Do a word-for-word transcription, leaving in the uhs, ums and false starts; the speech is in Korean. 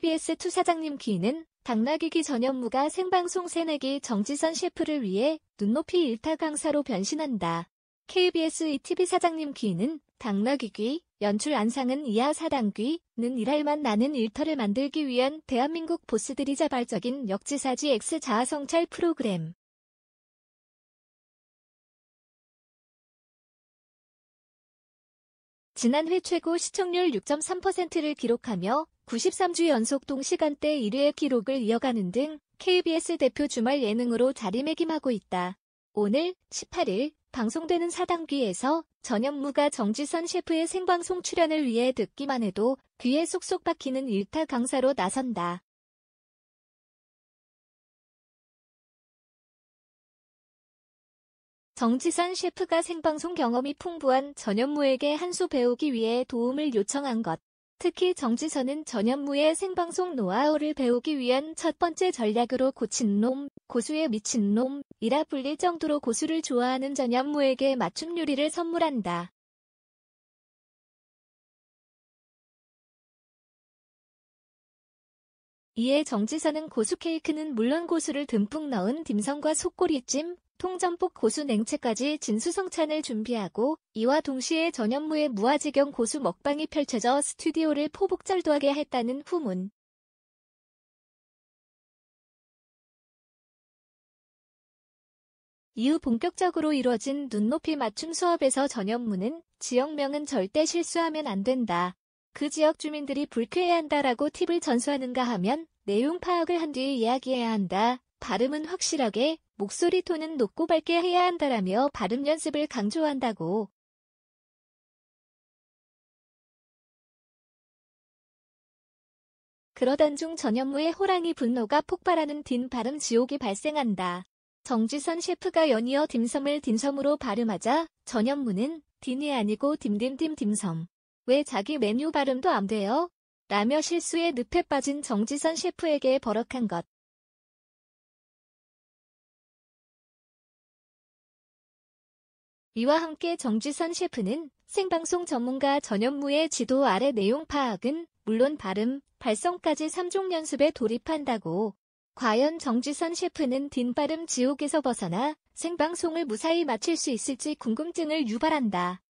케이비에스 투 사장님 귀는 당나귀기 전현무가 생방송 새내기 정지선 셰프를 위해 눈높이 일타 강사로 변신한다. 케이비에스 이티비 사장님 귀는 당나귀귀, 연출 안상은 이하 사당귀는 일할만 나는 일터를 만들기 위한 대한민국 보스들이 자발적인 역지사지 X 자아성찰 프로그램. 지난회 최고 시청률 육 점 삼 퍼센트를 기록하며 구십삼 주 연속 동시간대 일 위의 기록을 이어가는 등 케이비에스 대표 주말 예능으로 자리매김하고 있다. 오늘 십팔 일 방송되는 사당귀에서 전현무가 정지선 셰프의 생방송 출연을 위해 듣기만 해도 귀에 쏙쏙 박히는 일타 강사로 나선다. 정지선 셰프가 생방송 경험이 풍부한 전현무에게 한 수 배우기 위해 도움을 요청한 것. 특히 정지선은 전현무의 생방송 노하우를 배우기 위한 첫 번째 전략으로 고친놈, 고수에 미친놈이라 불릴 정도로 고수를 좋아하는 전현무에게 맞춤 요리를 선물한다. 이에 정지선은 고수 케이크는 물론 고수를 듬뿍 넣은 딤섬과 속꼬리찜, 통전복 고수 냉채까지 진수성찬을 준비하고 이와 동시에 전현무의 무아지경 고수 먹방이 펼쳐져 스튜디오를 포복절도하게 했다는 후문. 이후 본격적으로 이뤄진 눈높이 맞춤 수업에서 전현무는 지역명은 절대 실수하면 안 된다. 그 지역 주민들이 불쾌해한다라고 팁을 전수하는가 하면 내용 파악을 한 뒤에 이야기해야 한다. 발음은 확실하게, 목소리 톤은 높고 밝게 해야 한다라며 발음 연습을 강조한다고. 그러던 중 전현무의 호랑이 분노가 폭발하는 딘 발음 지옥이 발생한다. 정지선 셰프가 연이어 딤섬을 딘섬으로 발음하자 전현무는 딘이 아니고 딤딤딤 딤섬. 왜 자기 메뉴 발음도 안 돼요? 라며 실수에 늪에 빠진 정지선 셰프에게 버럭한 것. 이와 함께 정지선 셰프는 생방송 전문가 전현무의 지도 아래 내용 파악은 물론 발음, 발성까지 삼 종 연습에 돌입한다고. 과연 정지선 셰프는 딘 발음 지옥에서 벗어나 생방송을 무사히 마칠 수 있을지 궁금증을 유발한다.